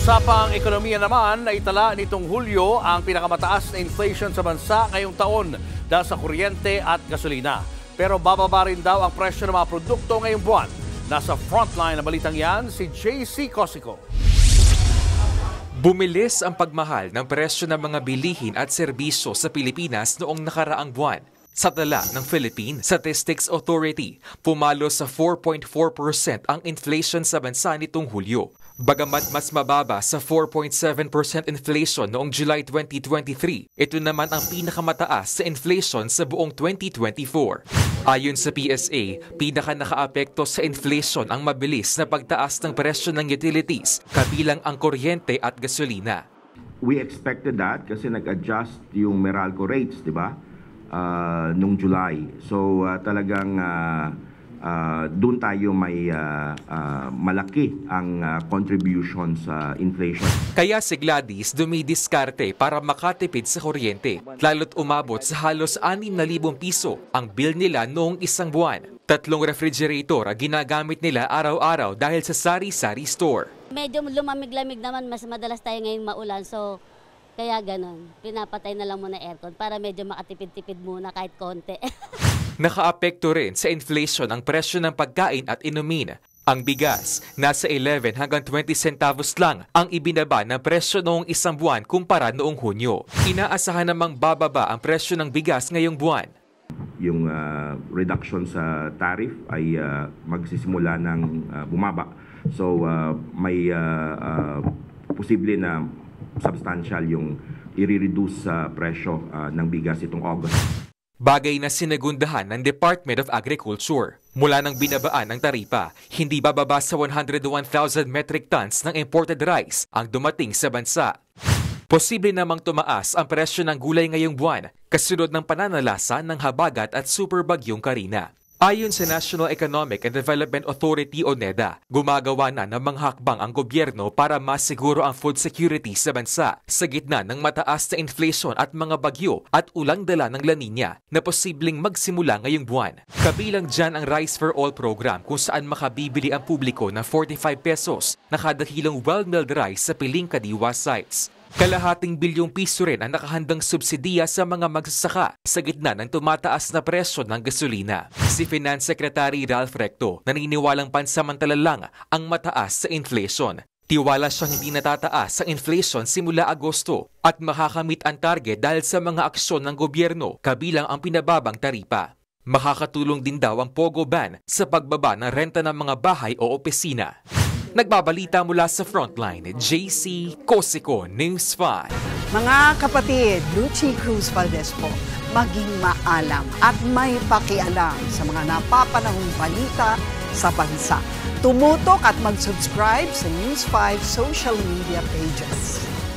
usapang ekonomiya naman, naitala nitong Hulyo ang pinakamataas na inflation sa bansa ngayong taon dahil sa kuryente at gasolina. Pero bababa rin daw ang presyo ng mga produkto ngayong buwan. Nasa frontline na balitang yan, si JC Cosico. Bumilis ang pagmahal ng presyo ng mga bilihin at serbisyo sa Pilipinas noong nakaraang buwan. Sa tala ng Philippine Statistics Authority, pumalo sa 4.4% ang inflation sa bansa nitong Hulyo. Bagamat mas mababa sa 4.7% inflation noong July 2023, ito naman ang pinakamataas sa inflation sa buong 2024. Ayon sa PSA, pinaka nakaapekto sa inflation ang mabilis na pagtaas ng presyo ng utilities, kabilang ang kuryente at gasolina. We expected that kasi nag-adjust yung Meralco rates, di ba? Nung July. So talagang doon tayo may malaki ang contribution sa inflation. Kaya si Gladys dumidiskarte para makatipid sa kuryente. Lalo't umabot sa halos 6,000 piso ang bill nila noong isang buwan. 3 refrigerator ang ginagamit nila araw-araw dahil sa sari-sari store. Medyo lumamig-lamig naman, mas madalas tayo ngayong maulan. So kaya ganun, pinapatay na lang muna aircon para medyo makatipid-tipid muna kahit konti. Nakaapekto rin sa inflation ang presyo ng pagkain at inumin. Ang bigas, nasa 11 hanggang 20 centavos lang ang ibinaba ng presyo noong isang buwan kumpara noong Hunyo. Inaasahan namang bababa ang presyo ng bigas ngayong buwan. Yung reduction sa tariff ay magsisimula ng bumaba. So may posible na substantial yung i-reduce sa presyo ng bigas itong August. Bagay na sinagundahan ng Department of Agriculture. Mula nang binabaan ng taripa, hindi bababa sa 101,000 metric tons ng imported rice ang dumating sa bansa. Posible namang tumaas ang presyo ng gulay ngayong buwan kasunod ng pananalasa ng habagat at superbagyong Karina. Ayon sa National Economic and Development Authority o NEDA, gumagawa na ng mga hakbang ang gobyerno para masiguro ang food security sa bansa sa gitna ng mataas na inflation at mga bagyo at ulang dala ng La Nina na posibleng magsimula ngayong buwan. Kabilang dyan ang Rice for All program kung saan makabibili ang publiko ng 45 pesos na kada kilong well-milled rice sa piling kadiwa sites. Kalahating bilyong piso rin ang nakahandang subsidiya sa mga magsasaka sa gitna ng tumataas na presyo ng gasolina. Si Finance Secretary Ralph Recto naniniwalang pansamantala lang ang mataas sa inflation. Tiwala siyang hindi natataas ang inflation simula Agosto at makakamit ang target dahil sa mga aksyon ng gobyerno kabilang ang pinababang taripa. Makakatulong din daw ang POGO ban sa pagbaba ng renta ng mga bahay o opisina. Nagbabalita mula sa Frontline, JC Cosico, News 5. Mga kapatid, Lucy Cruz Valdez po, maging maalam at may pakialam sa mga napapanahong balita sa bansa. Tumutok at mag-subscribe sa News 5 social media pages.